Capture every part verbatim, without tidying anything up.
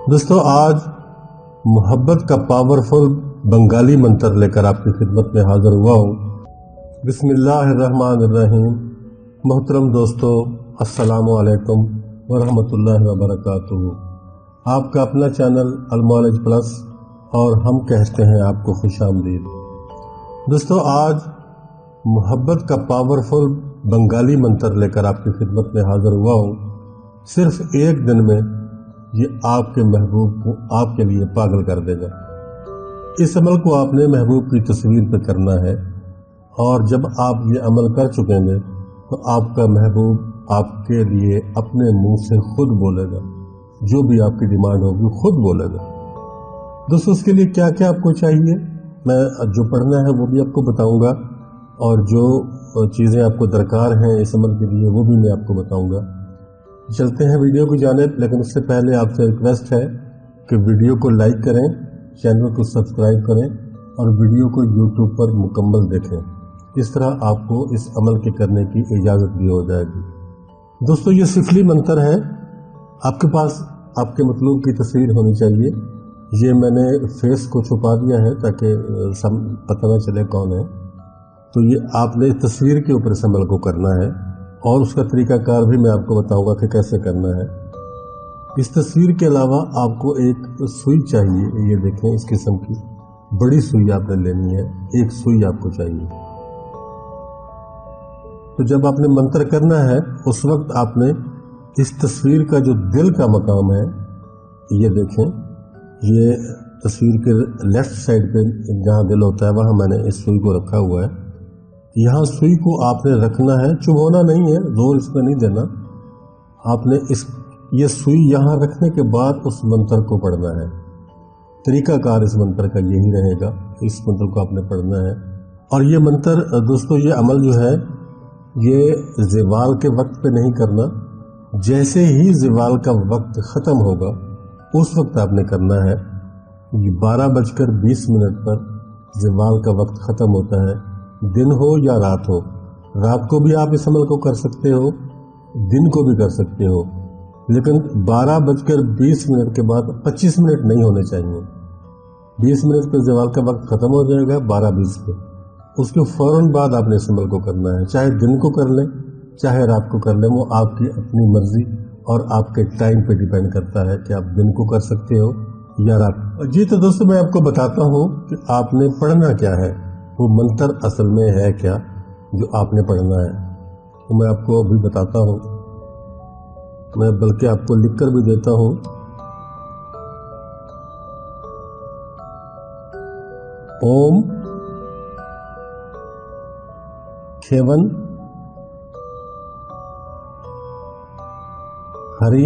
दोस्तों आज मोहब्बत का पावरफुल बंगाली मंत्र लेकर आपकी खिदमत में हाजिर हुआ हूँ। बिस्मिल्लाहिर्रहमानिर्रहीम। मोहतरम दोस्तों, अस्सलामु अलैकुम वरहमतुल्लाहि वबरकातुहू। आपका अपना चैनल अलमौलेज प्लस और हम कहते हैं आपको खुशामदीद। दोस्तों आज मोहब्बत का पावरफुल बंगाली मंत्र लेकर आपकी खिदमत में हाजिर हुआ हूँ। सिर्फ एक दिन में ये आपके महबूब को आपके लिए पागल कर देगा। इस अमल को आपने महबूब की तस्वीर पे करना है और जब आप ये अमल कर चुकेंगे तो आपका महबूब आपके लिए अपने मुंह से खुद बोलेगा, जो भी आपकी डिमांड होगी खुद बोलेगा। दोस्तों उसके लिए क्या क्या आपको चाहिए मैं जो पढ़ना है वो भी आपको बताऊंगा और जो चीज़ें आपको दरकार हैं इस अमल के लिए वो भी मैं आपको बताऊंगा। चलते हैं वीडियो की जानिब, लेकिन उससे पहले आपसे रिक्वेस्ट है कि वीडियो को लाइक करें, चैनल को सब्सक्राइब करें और वीडियो को यूट्यूब पर मुकम्मल देखें। इस तरह आपको इस अमल के करने की इजाज़त भी हो जाएगी। दोस्तों ये सिफली मंत्र है। आपके पास आपके मतलूब की तस्वीर होनी चाहिए। ये मैंने फेस को छुपा दिया है ताकि सब पता न चले कौन है। तो ये आपने तस्वीर के ऊपर इस अमल को करना है और उसका तरीकाकार भी मैं आपको बताऊंगा कि कैसे करना है। इस तस्वीर के अलावा आपको एक सुई चाहिए। ये देखें इस किस्म की बड़ी सुई आपने लेनी है, एक सुई आपको चाहिए। तो जब आपने मंत्र करना है उस वक्त आपने इस तस्वीर का जो दिल का मकाम है, ये देखें, ये तस्वीर के लेफ्ट साइड पे जहाँ दिल होता है वहाँ मैंने इस सुई को रखा हुआ है। यहाँ सुई को आपने रखना है, चुभोना नहीं है, जोर इसमें नहीं देना। आपने इस ये सुई यहाँ रखने के बाद उस मंत्र को पढ़ना है। तरीकाकार इस मंत्र का यही रहेगा, इस मंत्र को आपने पढ़ना है। और ये मंत्र दोस्तों ये अमल जो है ये ज़वाल के वक्त पे नहीं करना। जैसे ही ज़वाल का वक्त ख़त्म होगा उस वक्त आपने करना है। बारह बजकर बीस मिनट पर ज़वाल का वक्त ख़त्म होता है, दिन हो या रात हो। रात को भी आप इस अमल को कर सकते हो, दिन को भी कर सकते हो, लेकिन बारह बजकर बीस मिनट के बाद पच्चीस मिनट नहीं होने चाहिए। बीस मिनट पर ज़वाल का वक्त ख़त्म हो जाएगा, बारह बीस पे उसके फ़ौरन बाद आपने इस अमल को करना है। चाहे दिन को कर लें चाहे रात को कर लें, वो आपकी अपनी मर्जी और आपके टाइम पे डिपेंड करता है कि आप दिन को कर सकते हो या रात। जी तो दोस्तों मैं आपको बताता हूँ कि आपने पढ़ना क्या है, वो मंत्र असल में है क्या जो आपने पढ़ना है, तो मैं आपको अभी बताता हूँ। मैं बल्कि आपको लिखकर भी देता हूँ। ओम खेवन हरि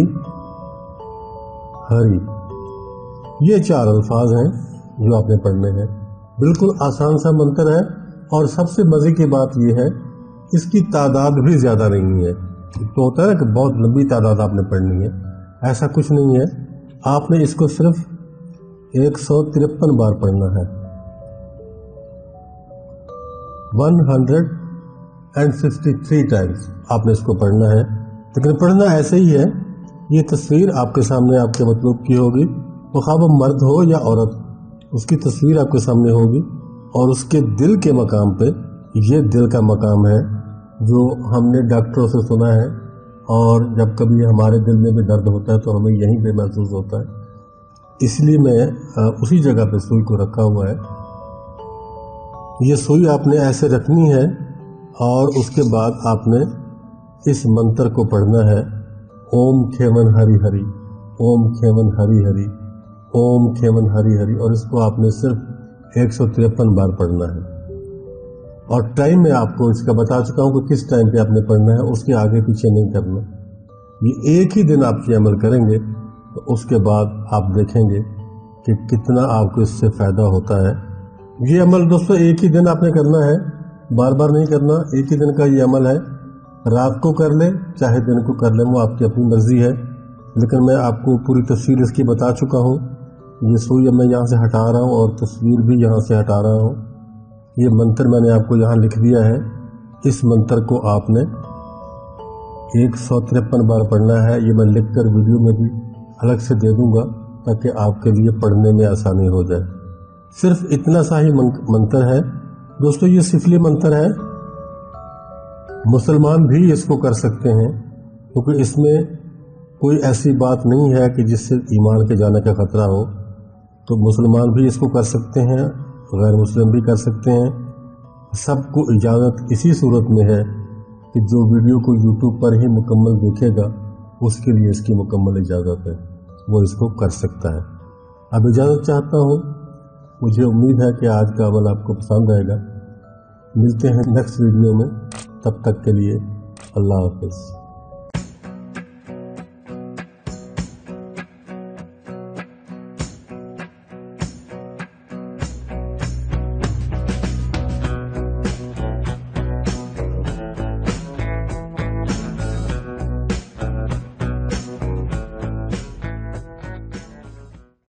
हरि, ये चार अल्फाज हैं जो आपने पढ़ने हैं। बिल्कुल आसान सा मंत्र है और सबसे मजे की बात यह है इसकी तादाद भी ज्यादा नहीं है। तो होता है कि बहुत लंबी तादाद आपने पढ़नी है, ऐसा कुछ नहीं है। आपने इसको सिर्फ एक सौ तिरपन बार पढ़ना है, one hundred and sixty three times आपने इसको पढ़ना है। लेकिन पढ़ना ऐसे ही है। ये तस्वीर आपके सामने आपके मतलब की होगी, वो ख्वाह वो मर्द हो या औरत, उसकी तस्वीर आपके सामने होगी और उसके दिल के मकाम पे, ये दिल का मकाम है जो हमने डॉक्टरों से सुना है और जब कभी हमारे दिल में भी दर्द होता है तो हमें यहीं पे महसूस होता है। इसलिए मैं उसी जगह पे सुई को रखा हुआ है। ये सुई आपने ऐसे रखनी है और उसके बाद आपने इस मंत्र को पढ़ना है। ओम खेवन हरि हरि, ओम खेवन हरि हरि, ओम खेवन हरि हरि, और इसको आपने सिर्फ एक सौ तिरपन बार पढ़ना है। और टाइम में आपको इसका बता चुका हूँ कि किस टाइम पे आपने पढ़ना है, उसके आगे पीछे नहीं करना। ये एक ही दिन आप ये अमल करेंगे तो उसके बाद आप देखेंगे कि कितना आपको इससे फ़ायदा होता है। ये अमल दोस्तों एक ही दिन आपने करना है, बार बार नहीं करना। एक ही दिन का ये अमल है, रात को कर ले चाहे दिन को कर ले, वो आपकी अपनी मर्जी है। लेकिन मैं आपको पूरी तस्वीर इसकी बता चुका हूँ। ये सुई मैं यहाँ से हटा रहा हूँ और तस्वीर भी यहाँ से हटा रहा हूँ। ये मंत्र मैंने आपको यहाँ लिख दिया है। इस मंत्र को आपने एक सौ तिरपन बार पढ़ना है। ये मैं लिख कर वीडियो में भी अलग से दे दूंगा ताकि आपके लिए पढ़ने में आसानी हो जाए। सिर्फ इतना सा ही मंत्र है दोस्तों, ये सिफली मंत्र है, मुसलमान भी इसको कर सकते हैं, क्योंकि इसमें कोई ऐसी बात नहीं है कि जिससे ईमान के जाने का खतरा हो। तो मुसलमान भी इसको कर सकते हैं, गैर मुस्लिम भी कर सकते हैं। सबको इजाज़त इसी सूरत में है कि जो वीडियो को यूट्यूब पर ही मुकम्मल देखेगा उसके लिए इसकी मुकम्मल इजाज़त है, वो इसको कर सकता है। अब इजाज़त चाहता हूँ, मुझे उम्मीद है कि आज का अमल आपको पसंद आएगा। मिलते हैं नेक्स्ट वीडियो में, तब तक के लिए अल्लाह हाफ़िज़।